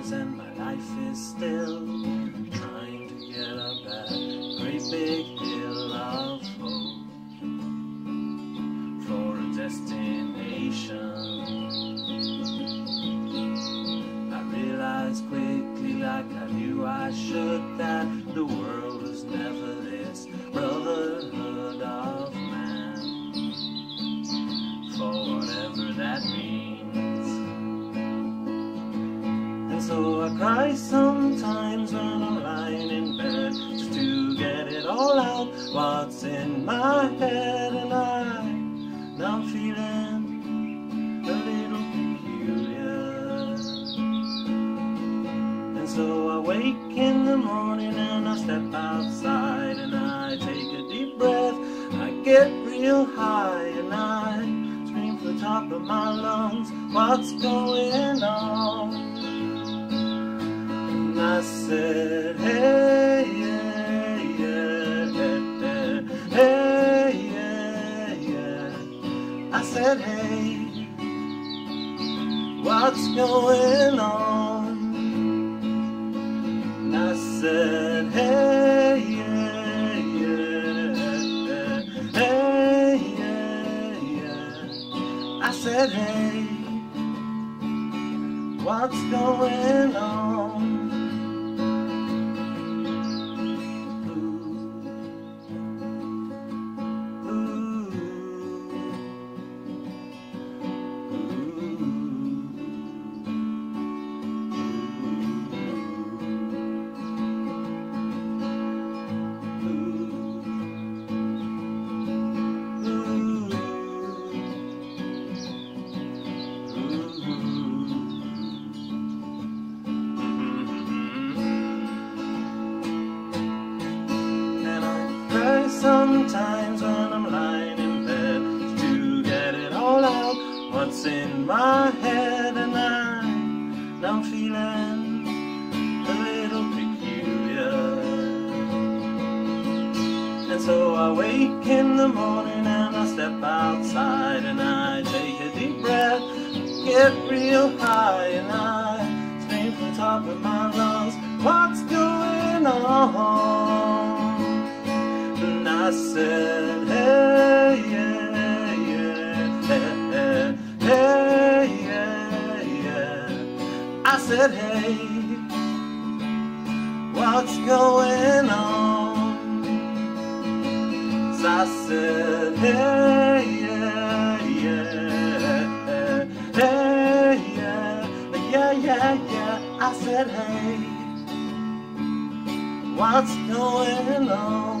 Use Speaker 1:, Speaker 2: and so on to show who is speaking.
Speaker 1: years and my life is still trying to get up that great big hill of hope for a destination. I realized quickly, like I knew I should, that the world was never this brotherhood of man, for whatever that means. And so I cry sometimes when I'm lying in bed, just to get it all out, what's in my head. And now I'm feeling a little peculiar. And so I wake in the morning and I step outside and I take a deep breath. I get real high and I scream from the top of my lungs, what's going on? And I said, hey, yeah, yeah, yeah, hey, yeah, yeah. I said, hey, what's going on? And I said, hey, yeah, yeah, hey, yeah, yeah. I said, hey, what's going on? Sometimes when I'm lying in bed, to get it all out, what's in my head. And now I'm feeling a little peculiar. And so I wake in the morning and I step outside and I take a deep breath, get real high, and I scream from the top of my lungs, what's going on? I said, hey, yeah, yeah, hey, hey, yeah, yeah. I said, hey, what's going on? So I said, hey, yeah, yeah, hey, yeah, yeah, yeah, yeah. I said, hey, what's going on?